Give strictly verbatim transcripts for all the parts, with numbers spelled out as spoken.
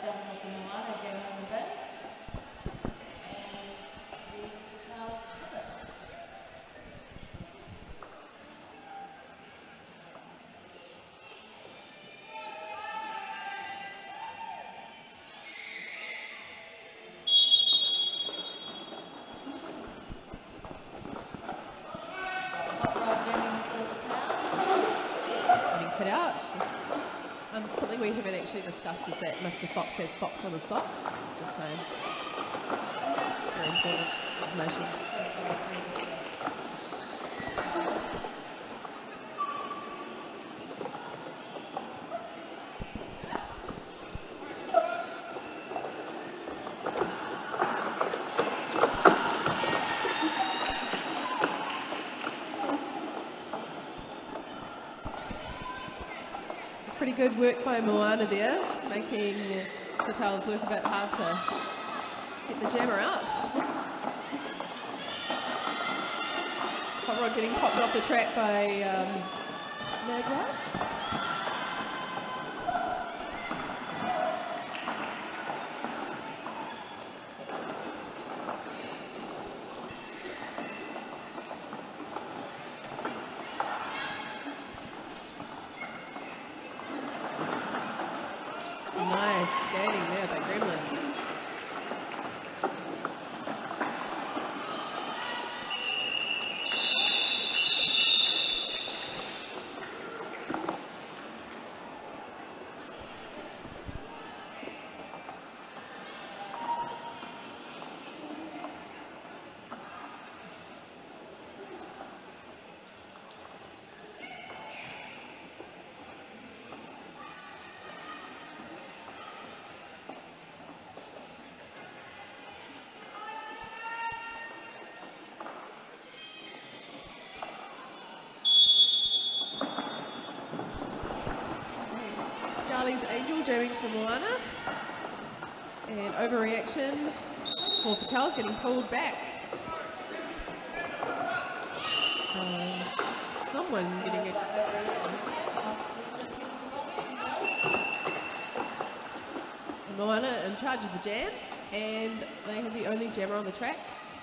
down the look of Moana, jam on the bin. And the Fatales pivot. Hot rod jamming for Fatales. Getting put out. Um, something we haven't actually discussed is that Mister Fox has Fox on his socks. Just saying. Very important information. Pretty good work by Moana there, making Fatales work a bit hard to get the jammer out. Hot rod getting popped off the track by um, Magwell. Nice skating there by Gremlin. Charlie's Angel jamming for Moana. And overreaction for Fatales, getting pulled back. Um, someone getting it. Moana in charge of the jam, and they have the only jammer on the track.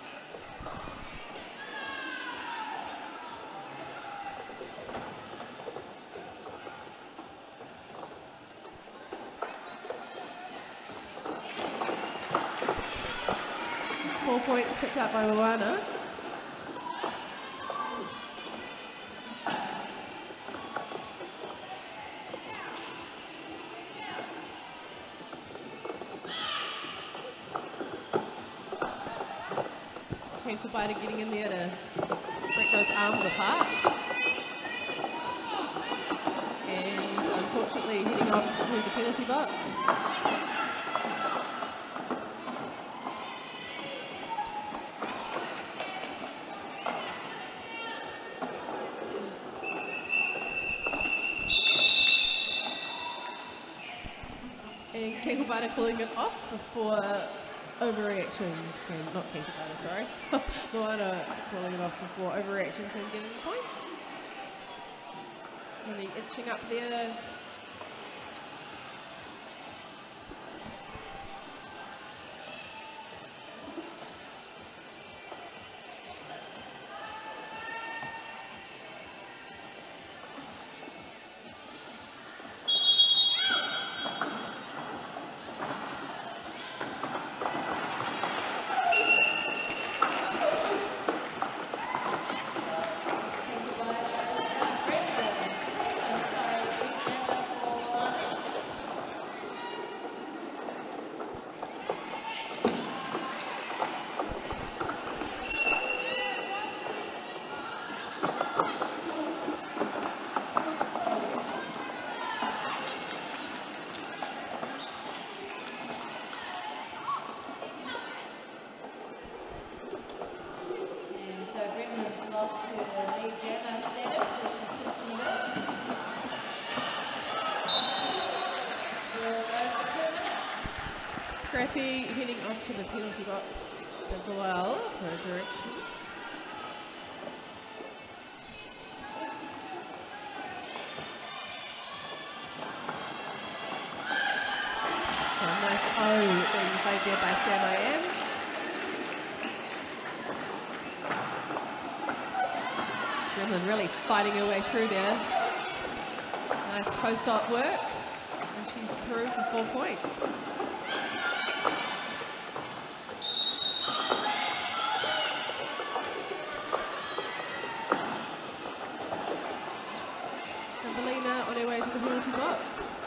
Four points picked up by Moana. Biter getting in there to break those arms apart. And unfortunately heading off through the penalty box. And Kenkle pulling it off before overreaction can, not Kenkle sorry. Moana pulling it off before overreaction can get any points. Only inching up there. Scrappy heading off to the penalty box as well for a direction. So nice Oh, being played there by Sam I M. Gremlin really fighting her way through there. Nice toe stop work. And she's through for four points. Scambolina on her way to the penalty box.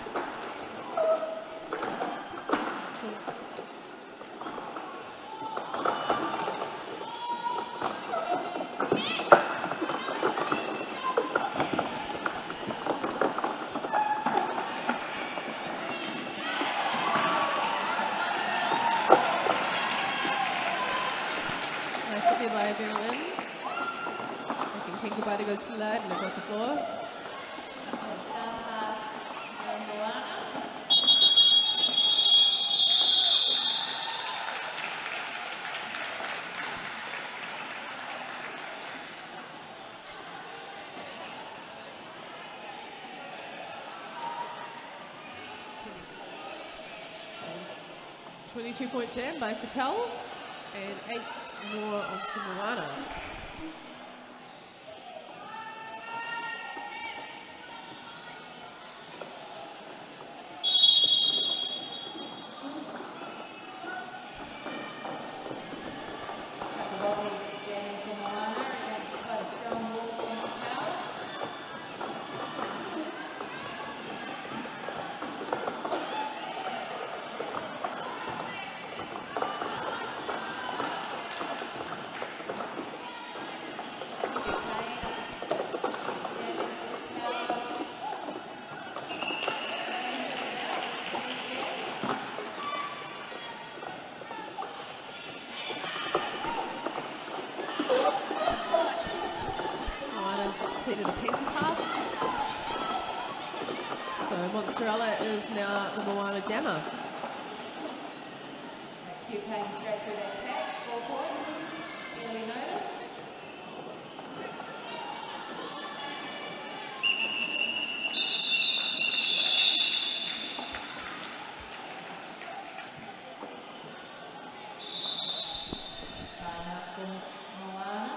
Sliding across the floor. twenty-two point jam by Fatels and eight more onto Moana. Completed a penty pass. So Monsterella is now the Moana jammer. Q paying straight through that pack, four points, barely noticed. Time out for Moana.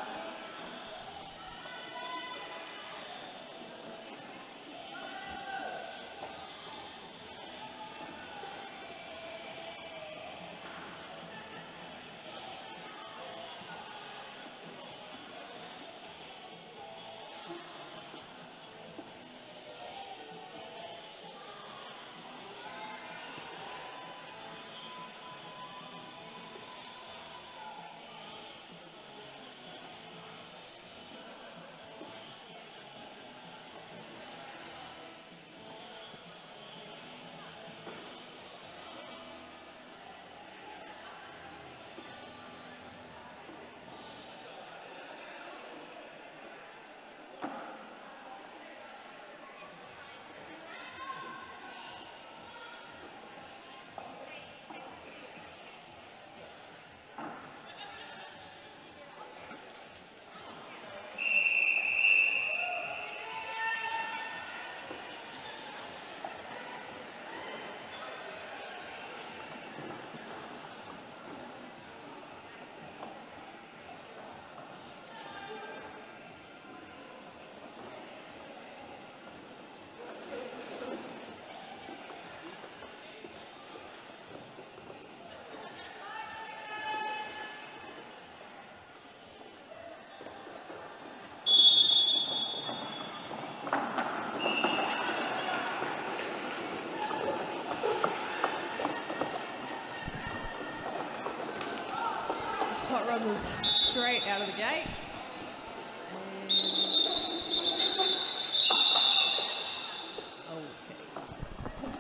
Hot rod was straight out of the gate. And okay.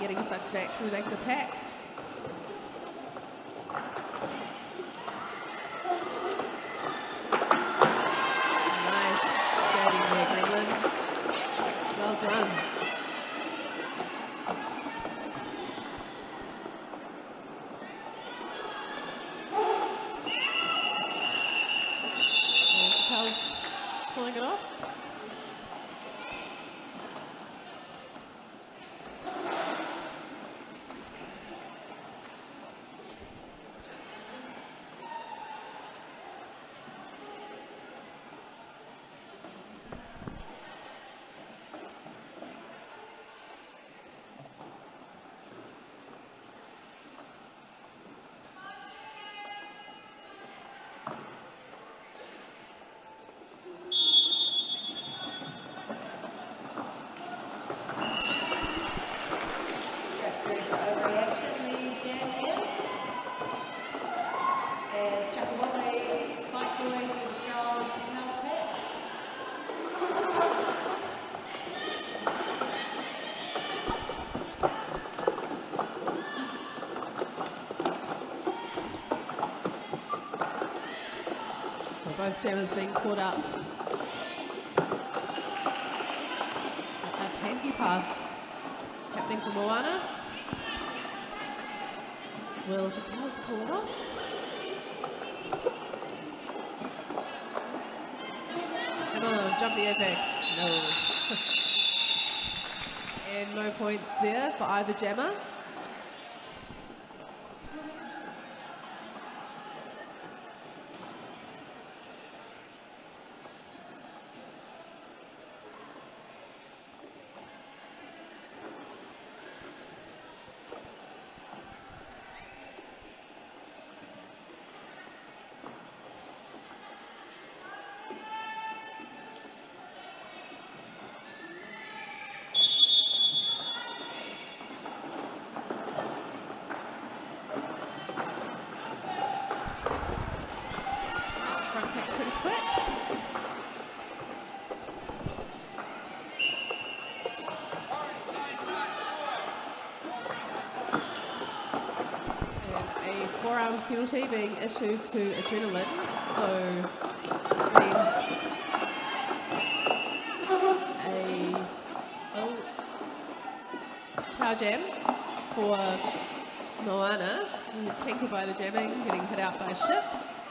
getting sucked back to the back of the pack. Nice skating there, Gremlin. Well done. And Patel's pulling it off. Both jammers being caught up. A panty pass happening for Moana. Will Patel's call it off? Come on, jump the apex. No. And no points there for either jammer. Forearms penalty being issued to Adrenaline, so means a oh, power jam for Moana. Kankubita jamming, getting hit out by Ship.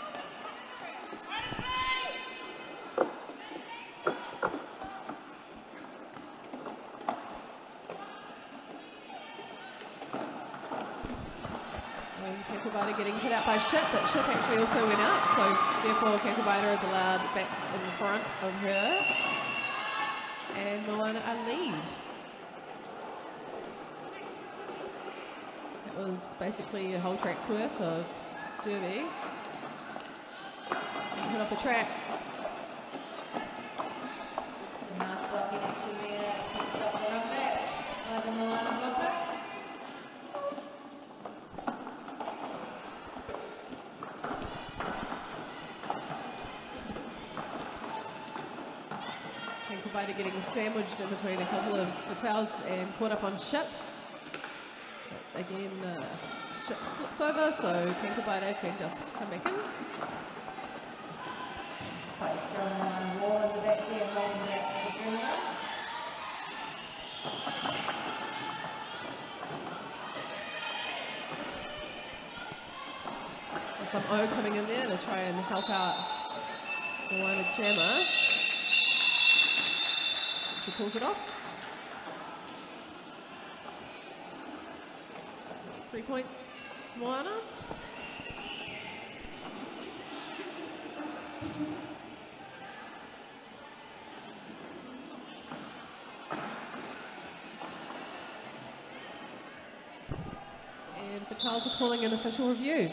Kankubita getting hit out by Ship, but Ship actually also went out, so therefore Kankubita is allowed back in front of her. And Moana a lead. That was basically a whole track's worth of derby. Hit off the track. Some nice blocking action there to stop the run back by the Moana blocker. Kankubita getting sandwiched in between a couple of Patel's and caught up on Ship. But again, uh, Ship slips over, so Kankubita can just come back in. It's quite a strong um, wall in the back there, holding back Adrenaline. There's some O coming in there to try and help out Moana jammer. She pulls it off. Three points, Moana. And Patel's are calling an official review.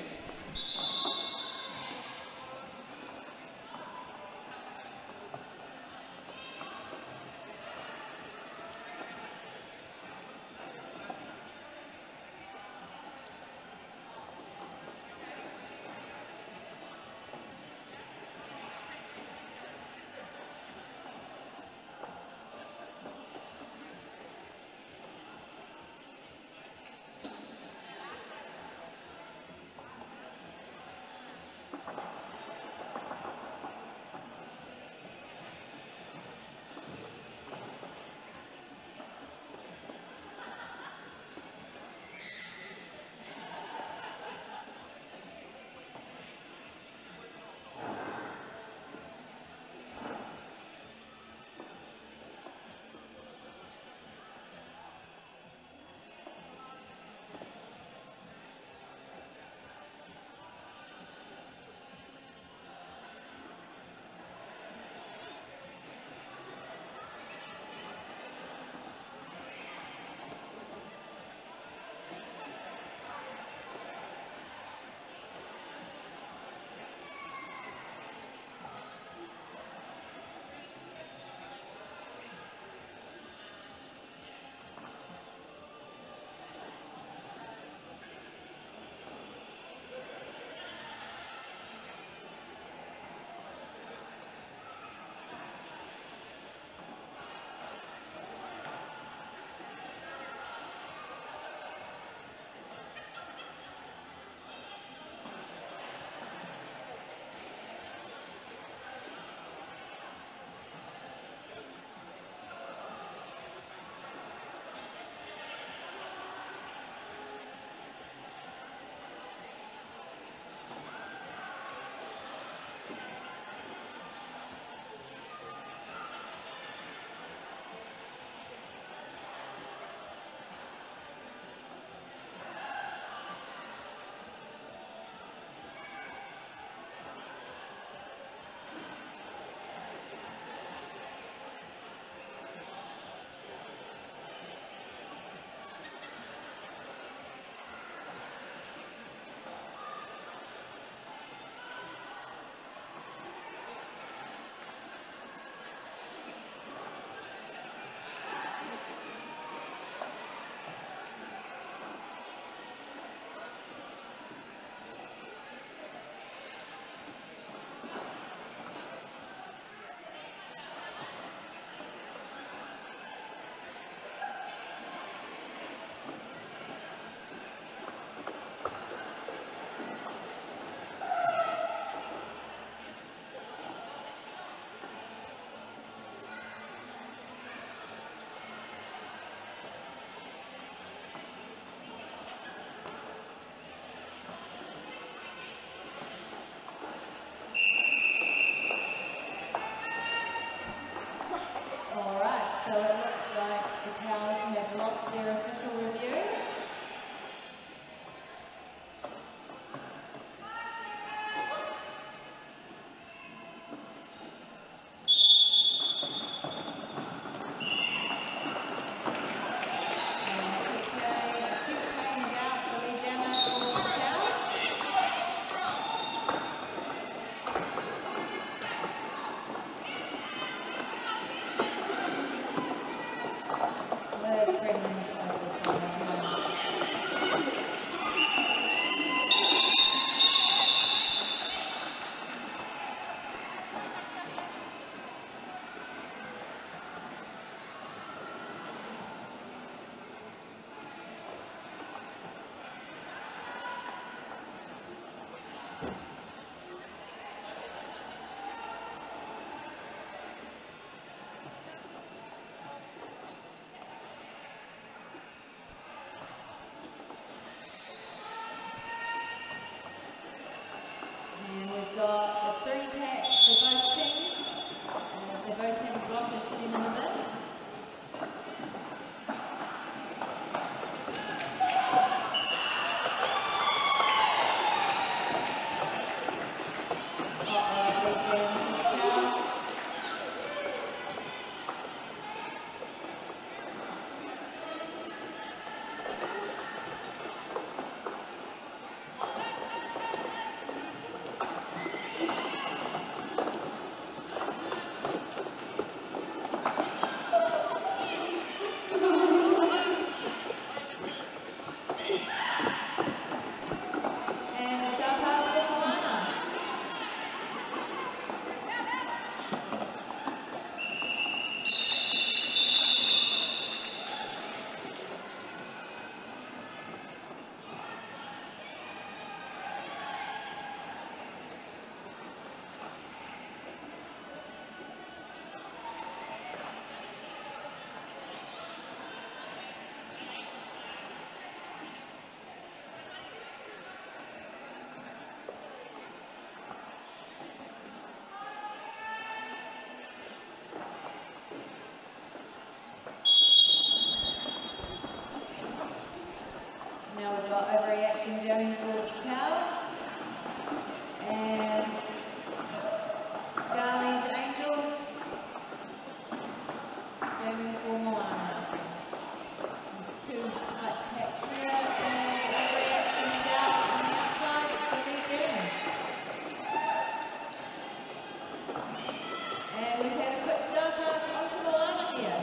was their official review. And we've got the three pack for both teams, as they both have a blocker sitting in the bin. Now we've got overreaction jamming for the Towers and Scarley's Angels jamming for Moana. Two tight packs here and overreaction is out on the outside for the jamming. And we've had a quick star pass onto Moana here.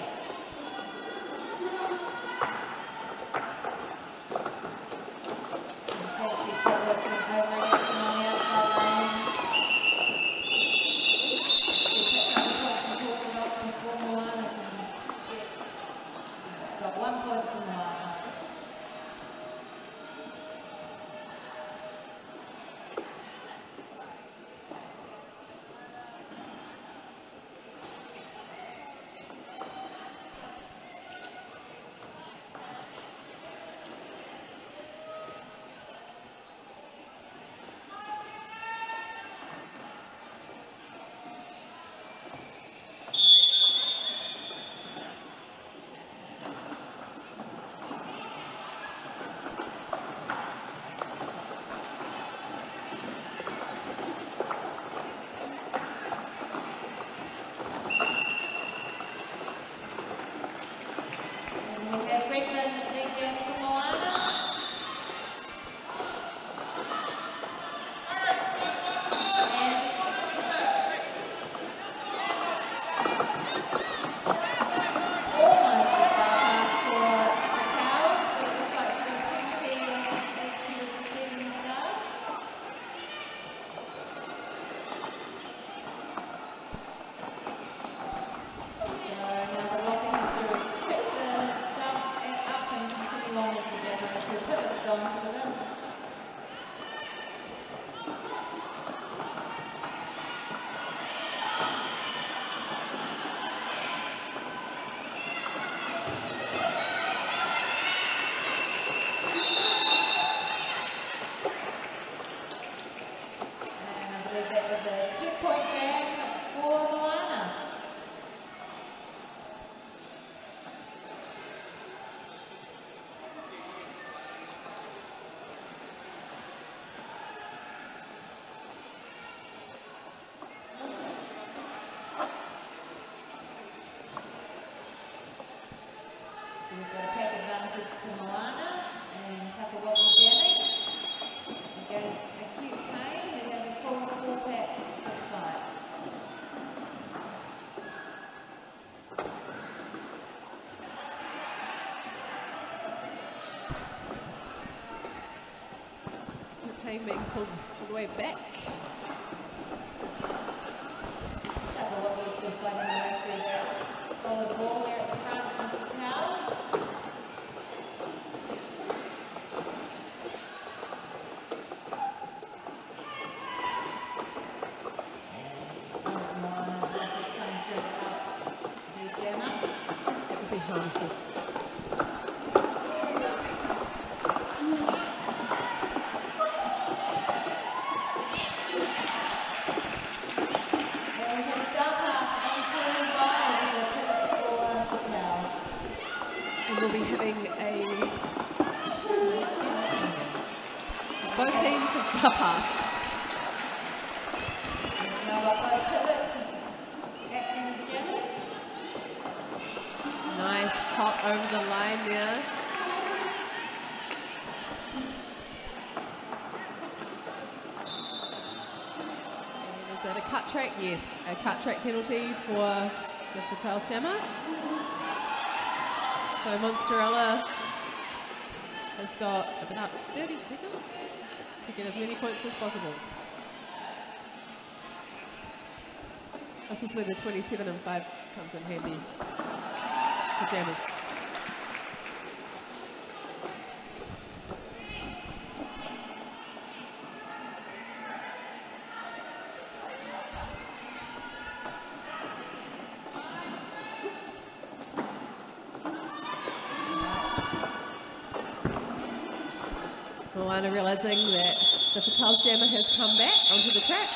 We have Bregman lead jam for Moana. And almost a star pass for the Towers, but it looks like she got a penalty as she was receiving the star. So now the locking is to pick the star up and continue on as the jammer as her pivot's going to the bin. And I believe that was a ten-point jam for Moana. to Moana and Tapawapa Jammy against Acute Pain, who has a full four pack to fight. Pain being pulled all the way back. Tapawapa still fighting the way through that solid ball there at the front of the towels. Harnesses. And we'll be having a turn. Both teams have star passed. Nice hop over the line there. And is that a cut track? Yes, a cut track penalty for the Fatals Jammer. So Monsterella has got about thirty seconds to get as many points as possible. This is where the twenty-seven and five comes in handy for Jammers. Moana realising that the Fatals Jammer has come back onto the track.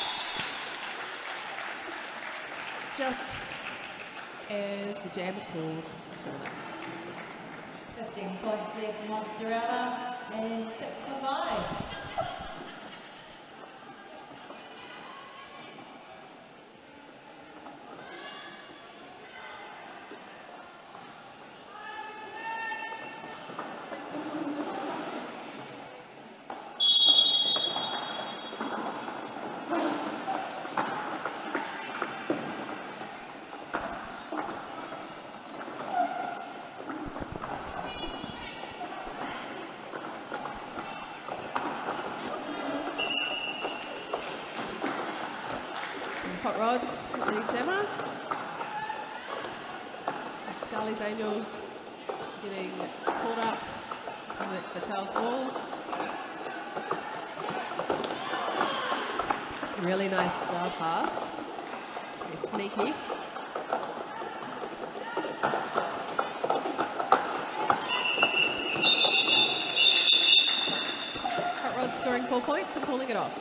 Just as the jam is called two minutes. fifteen points there for Monsterella and six for five. Hot Rod, the Jammer. Scully's Angel getting pulled up on the Fatals wall. Really nice star pass. It's sneaky. Hot Rod scoring four points and pulling it off.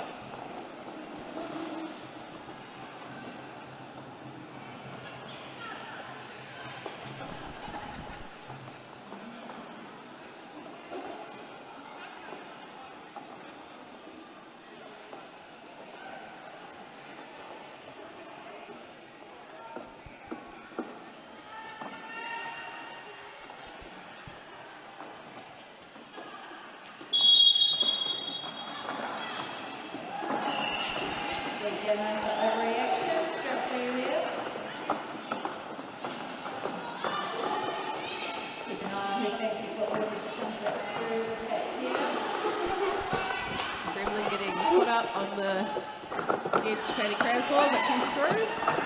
Overreaction, straight through there. Keep an eye on her fancy footwork as she comes back through the pack here. Gremlin getting caught up on the edge Paddy Crab's wall, but she's through.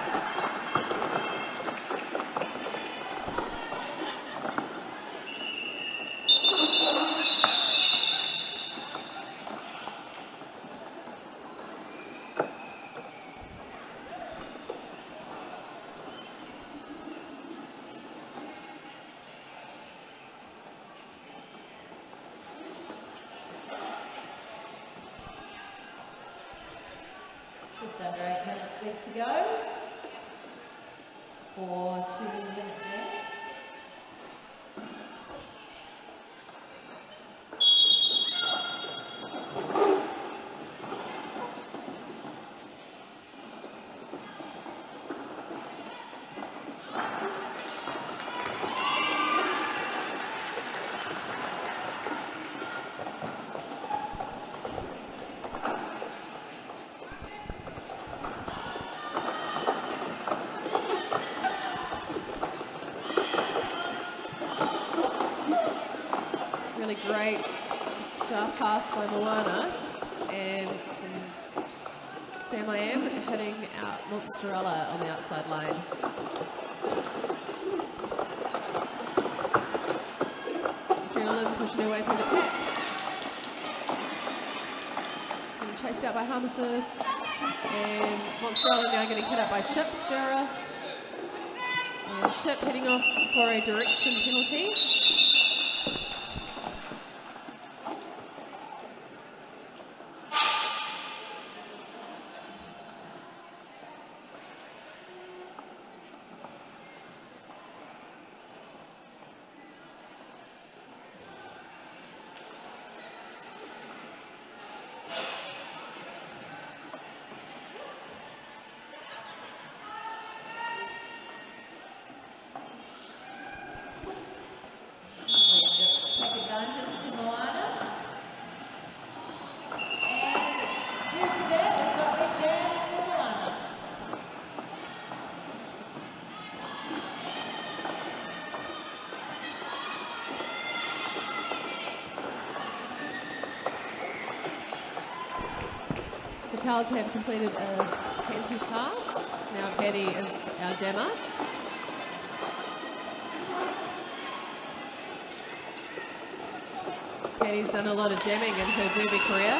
Just under eight minutes left to go for two minute dance. really great star pass by Moana, and some Sam I Am hitting out Monsterella on the outside line. Adrenaline pushing her way through the pack. Getting chased out by Harmacist, and Monsterella now getting hit up by Ship Stirrer. And Ship heading off for a direction penalty. Towers have completed a panty pass. Now Paddy is our jammer. Paddy's done a lot of jamming in her derby career.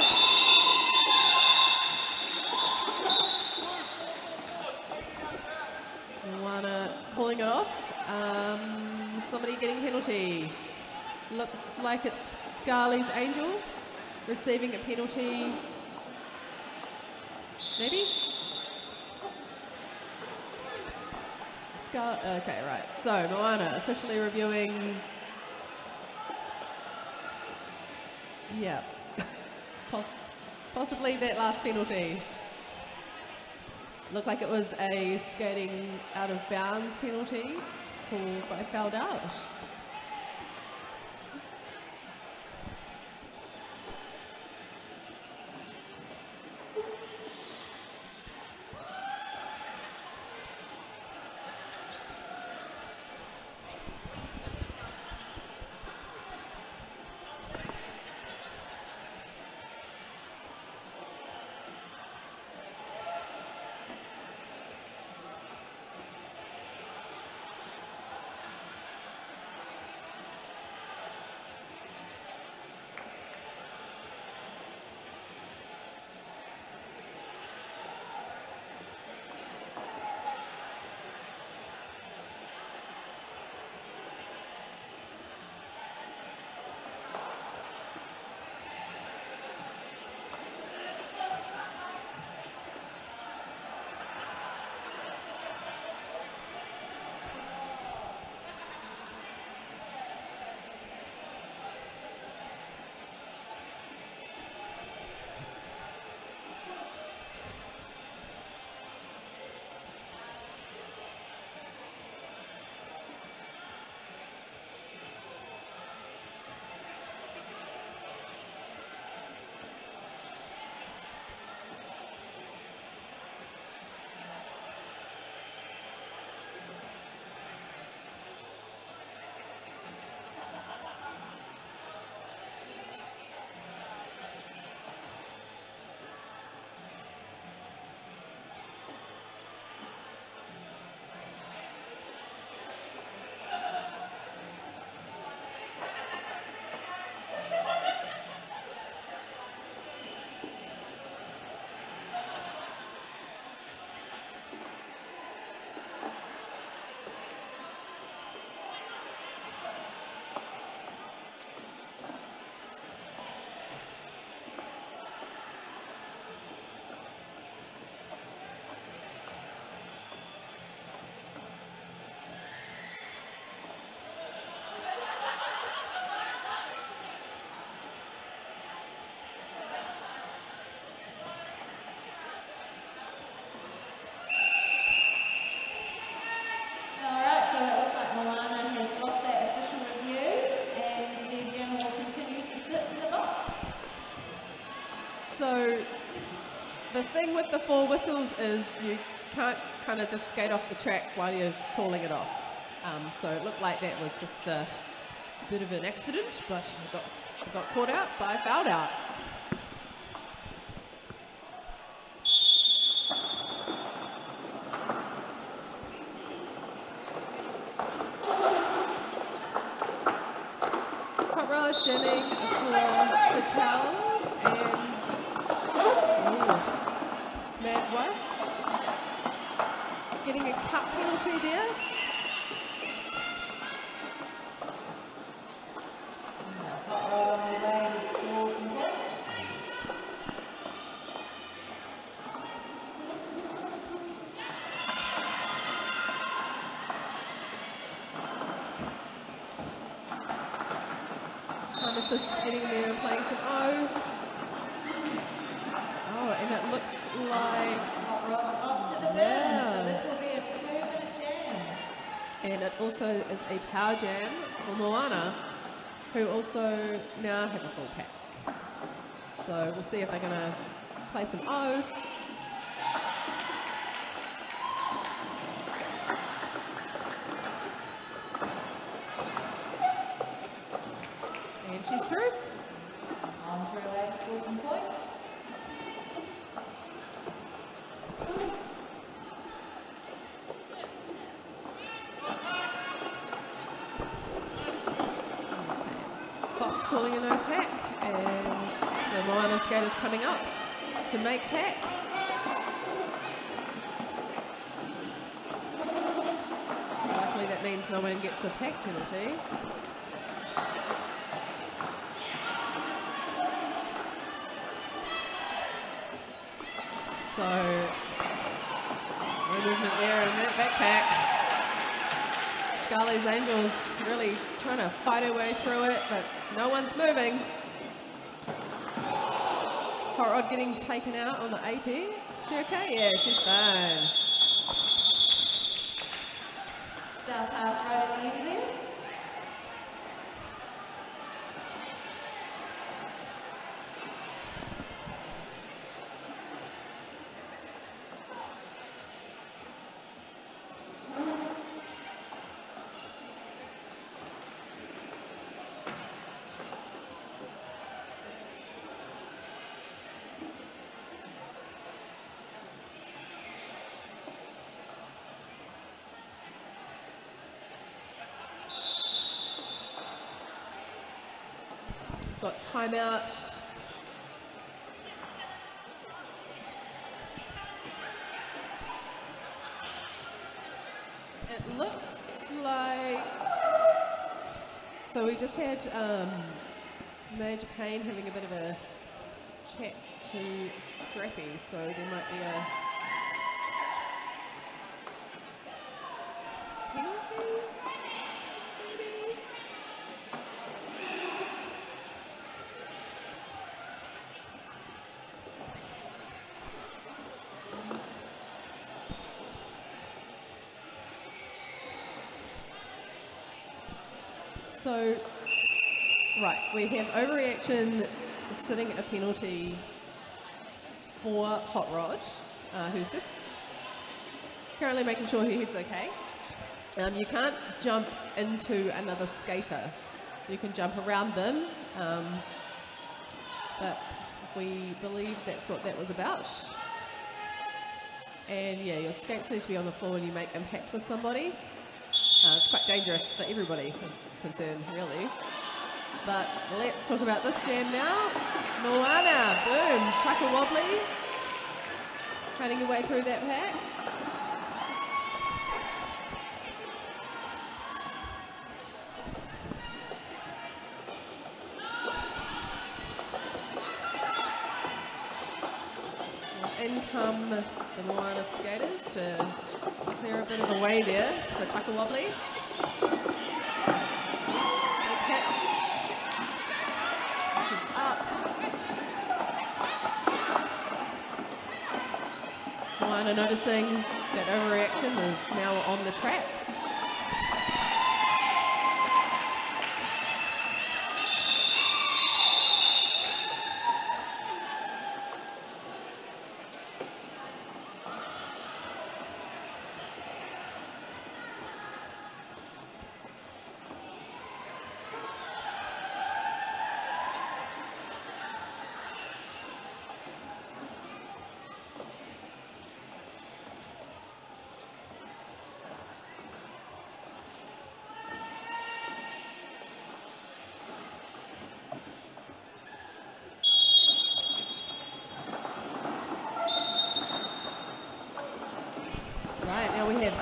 Moana calling it off. Um, somebody getting penalty. Looks like it's Scarley's Angel receiving a penalty. Maybe? Scar okay, right. So, Moana officially reviewing. Yeah. Poss possibly that last penalty. Looked like it was a skating out of bounds penalty called by fouled out. So the thing with the four whistles is you can't kind of just skate off the track while you're calling it off. Um, so it looked like that was just a bit of an accident, but got, got caught out by fouled out. Hot Rod dimming for the Towers and ooh, Mad Wife getting a cut penalty there. Hot Rod on the way to score some points. Assist getting there and playing some O. Oh, and it looks like Hot Rod's off to the bin, Yeah. so this will be a two-minute jam. and it also is a power jam for Moana, who also now have a full pack. So we'll see if they're going to play some O. And she's through. On to her way to score some points. Fox calling a no pack, and the Moana skaters coming up to make pack. Luckily that means no one gets a pack penalty. So, no movement there in that backpack. Scarlet's Angels really trying to fight her way through it, but no one's moving. Hot Rod getting taken out on the apex. Is she okay? Yeah, she's fine. Star pass right at the end there. Got timeout. It looks like, so we just had um, Major Payne having a bit of a chat to Scrappy, so there might be a penalty, maybe? So, right, we have overreaction sitting a penalty for Hot Rod, uh, who's just currently making sure her head's okay. Um, you can't jump into another skater. You can jump around them, um, but we believe that's what that was about. And yeah, your skates need to be on the floor when you make impact with somebody. Uh, it's quite dangerous for everybody concerned, really. But let's talk about this jam now. Moana, boom, chuckle wobbly. Cutting your way through that pack. In come the Moana skaters to clear a bit of a way there for chuckle wobbly. Moana noticing that overreaction is now on the track.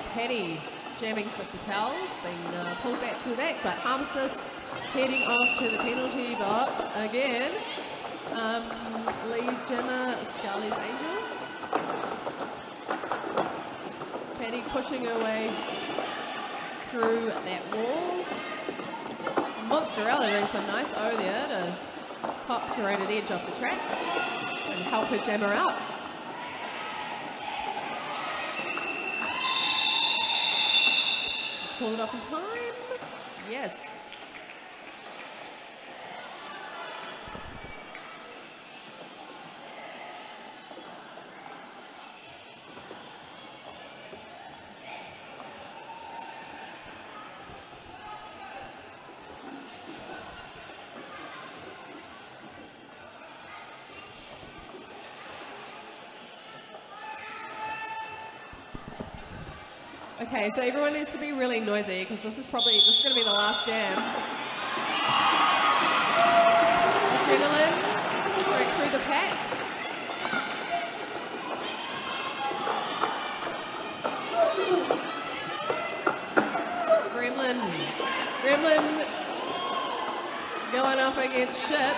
Petty jamming for Patels, being uh, pulled back to the back, but arm assist heading off to the penalty box again. Um, lead jammer, Scully's Angel. Petty pushing her way through that wall. Mozzarella doing some nice O there to pop serrated edge off the track and help her jammer out. Just call it off in time. Yes. Okay, so everyone needs to be really noisy because this is probably, this is going to be the last jam. Adrenaline going through the pack. Gremlin, Gremlin going up against Ship.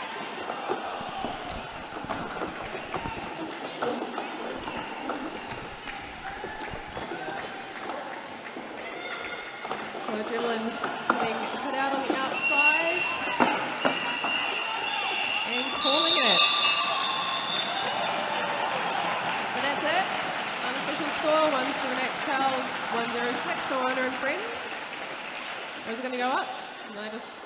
Adrenaline being put out on the outside and calling it. And that's it. Unofficial score, one seven eight Pals, one zero six for Warner and Friends. Or is it going to go up? No, just